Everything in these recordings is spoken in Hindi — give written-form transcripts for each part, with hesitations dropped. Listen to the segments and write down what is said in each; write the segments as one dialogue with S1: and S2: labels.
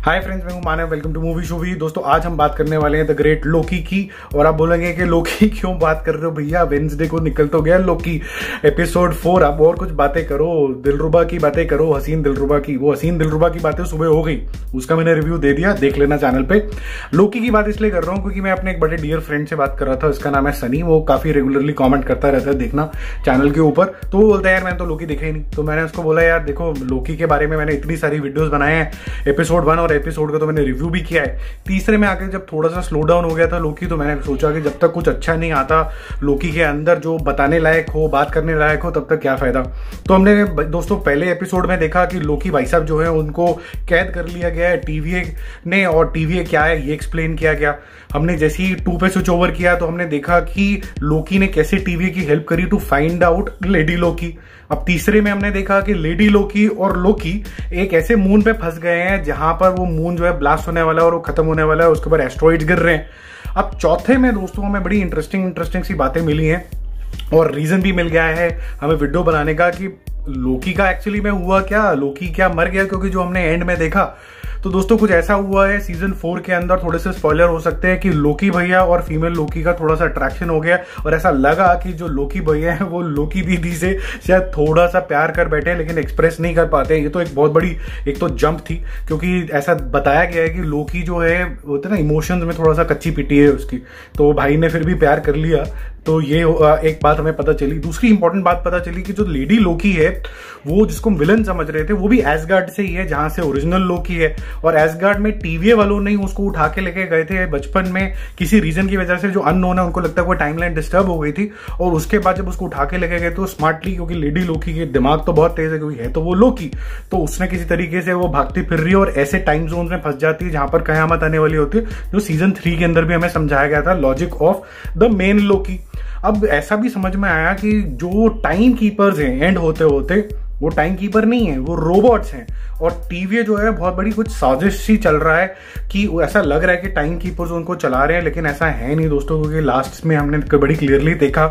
S1: हाय फ्रेंड्स, मैं हूं मानव। वेलकम टू मूवी शोवी। दोस्तों, आज हम बात करने वाले हैं द ग्रेट लोकी की। और आप बोलेंगे कि लोकी क्यों बात कर रहे हो भैया, वेडनेसडे को निकल तो गया लोकी एपिसोड 4। आप और कुछ बातें करो, दिलरुबा की बातें करो, हसीन दिलरुबा की। वो हसीन दिलरुबा की बातें सुबह हो गई, उसका मैंने रिव्यू दे दिया, देख लेना चैनल पे। लोकी की बात इसलिए कर रहा हूँ क्योंकि मैं अपने एक बड़े डियर फ्रेंड से बात कर रहा था, उसका नाम है सनी। वो काफी रेगुलरली कॉमेंट करता रहता है, देखना चैनल के ऊपर। तो वो बोलता है यार मैंने तो लोकी देखा ही नहीं। तो मैंने उसको बोला यार देखो, लोकी के बारे में मैंने इतनी सारी वीडियोस बनाए हैं, एपिसोड 1 और एपिसोड का तो मैंने रिव्यू भी किया है। तीसरे में आके जब थोड़ा सा स्लो डाउन हो गया था लोकी, तो मैंने सोचा कि जब तक कुछ अच्छा नहीं आता लोकी के अंदर जो बताने लायक हो, बात करने लायक हो, तब तक क्या फायदा। तो हमने दोस्तों पहले एपिसोड में देखा कि लोकी भाई साहब जो है उनको कैद कर लिया गया है टीवीए ने, और टीवीए क्या है ये एक्सप्लेन किया गया। हमने जैसे ही 2 पे स्विच ओवर किया तो हमने देखा कि लोकी ने कैसे टीवीए की हेल्प करी to find out lady Loki. अब तीसरे में हमने देखा कि लेडी लोकी और लोकी एक ऐसे मून पे फंस गए हैं जहां पर वो मून जो है ब्लास्ट होने वाला है और वो खत्म होने वाला है, उसके ऊपर एस्ट्रॉइड्स गिर रहे हैं। अब चौथे में दोस्तों हमें बड़ी इंटरेस्टिंग सी बातें मिली हैं और रीजन भी मिल गया है हमें वीडियो बनाने का कि लोकी का एक्चुअली में हुआ क्या, लोकी क्या मर गया। क्योंकि जो हमने एंड में देखा तो दोस्तों कुछ ऐसा हुआ है सीजन 4 के अंदर, थोड़े से स्पॉइलर हो सकते हैं, कि लोकी भैया और फीमेल लोकी का थोड़ा सा अट्रैक्शन हो गया और ऐसा लगा कि जो लोकी भैया है वो लोकी दीदी से शायद थोड़ा सा प्यार कर बैठे, लेकिन एक्सप्रेस नहीं कर पाते। ये तो एक बहुत बड़ी एक तो जंप थी, क्योंकि ऐसा बताया गया है कि लोकी जो है होता है ना, इमोशंस में थोड़ा सा कच्ची पिटी है उसकी। तो भाई ने फिर भी प्यार कर लिया। तो ये एक बात हमें पता चली। दूसरी इंपॉर्टेंट बात पता चली कि जो लेडी लोकी है वो जिसको विलन समझ रहे थे वो भी एसगार्ड से ही है, जहां से ओरिजिनल लोकी है। और एसगार्ड में टीवीए वालों ने उसको उठा के लेके गए थे बचपन में, किसी रीजन की वजह से जो अननोन है उनको लगता है कोई टाइमलाइन डिस्टर्ब हो गई थी। और उसके बाद जब उसको उठा के लेके गए तो स्मार्टली, क्योंकि लेडी लोकी के दिमाग तो बहुत तेज है क्योंकि है तो वो लोकी, तो उसने किसी तरीके से वो भागती फिर रही है और ऐसे टाइम जोन में फंस जाती है जहां पर कयामत आने वाली होती है, जो सीजन 3 के अंदर भी हमें समझाया गया था, logic of the main Loki. अब ऐसा भी समझ में आया कि जो टाइम कीपर्स हैं एंड होते होते वो टाइम कीपर नहीं है, वो रोबोट्स हैं। और टीवीए जो है बहुत बड़ी कुछ साजिश सी चल रहा है कि ऐसा लग रहा है कि टाइम कीपर्स उनको चला रहे हैं, लेकिन ऐसा है नहीं दोस्तों। क्योंकि लास्ट में हमने बड़ी क्लियरली देखा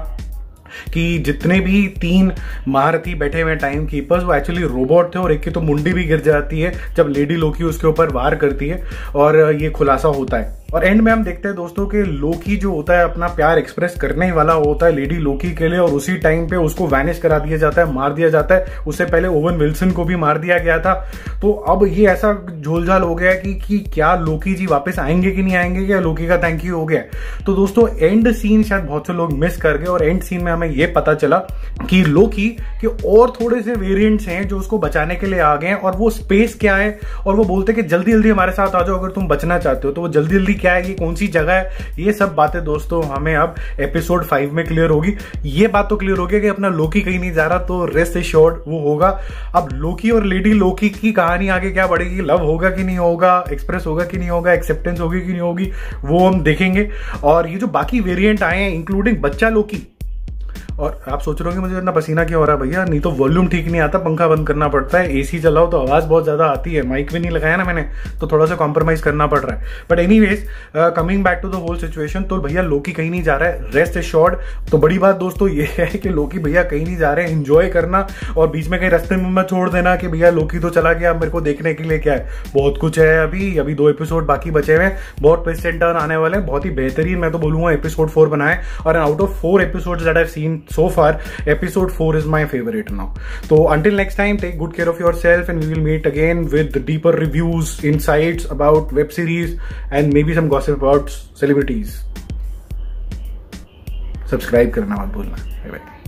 S1: कि जितने भी 3 महारथी बैठे हुए टाइम कीपर्स वो एक्चुअली रोबोट थे, और एक की तो मुंडी भी गिर जाती है जब लेडी लोकी उसके ऊपर वार करती है और ये खुलासा होता है। और एंड में हम देखते हैं दोस्तों कि लोकी जो होता है अपना प्यार एक्सप्रेस करने वाला होता है लेडी लोकी के लिए, और उसी टाइम पे उसको वैनिश करा दिया जाता है, मार दिया जाता है। उससे पहले ओवन विल्सन को भी मार दिया गया था। तो अब ये ऐसा झोलझाल हो गया कि क्या लोकी जी वापस आएंगे कि नहीं आएंगे, क्या लोकी का थैंक यू हो गया। तो दोस्तों एंड सीन शायद बहुत से लोग मिस कर गए, और एंड सीन में हमें ये पता चला कि लोकी के और थोड़े से वेरिएंट्स हैं जो उसको बचाने के लिए आ गए हैं। और वो स्पेस क्या है, और वो बोलते हैं कि जल्दी जल्दी हमारे साथ आ जाओ अगर तुम बचना चाहते हो। तो वो जल्दी जल्दी क्या है, ये कौन सी जगह है, ये सब बातें दोस्तों हमें अब एपिसोड 5 में क्लियर होगी। ये बात तो क्लियर होगी कि अपना लोकी कहीं नहीं जा रहा, तो रेस्ट एश्योर्ड वो होगा। अब लोकी और लेडी लोकी की कहानी आगे क्या बढ़ेगी, लव होगा कि नहीं होगा, एक्सप्रेस होगा कि नहीं होगा, एक्सेप्टेंस होगी कि नहीं होगी, वो हम देखेंगे। और ये जो बाकी वेरिएंट आए हैं इंक्लूडिंग बच्चा लोकी, और आप सोच रहे हो कि मुझे इतना पसीना क्यों हो रहा है भैया, नहीं तो वॉल्यूम ठीक नहीं आता, पंखा बंद करना पड़ता है, एसी चलाओ तो आवाज बहुत ज्यादा आती है, माइक भी नहीं लगाया ना मैंने, तो थोड़ा सा कॉम्प्रोमाइज करना पड़ रहा है। But anyways coming back to the whole situation, तो भैया लोकी कहीं नहीं जा रहा है, रेस्ट एश्योर्ड। तो बड़ी बात दोस्तों ये है कि लोकी भैया कहीं नहीं जा रहे हैं, एंजॉय करना। और बीच में कहीं रास्ते में मत छोड़ देना कि भैया लोकी तो चला गया, मेरे को देखने के लिए क्या है, बहुत कुछ है। अभी 2 एपिसोड बाकी बचे हुए हैं, बहुत ट्विस्ट एंड टर्न आने वाले हैं, बहुत ही बेहतरीन मैं तो बोलूंगा एपिसोड 4 बनाए। और out of 4 episodes that I have seen so far, episode 4 is my favorite now. So until next time, take good care of yourself, and we will meet again with deeper reviews, insights about web series, and maybe some gossip about celebrities. Subscribe करना मत भूलना। Bye bye.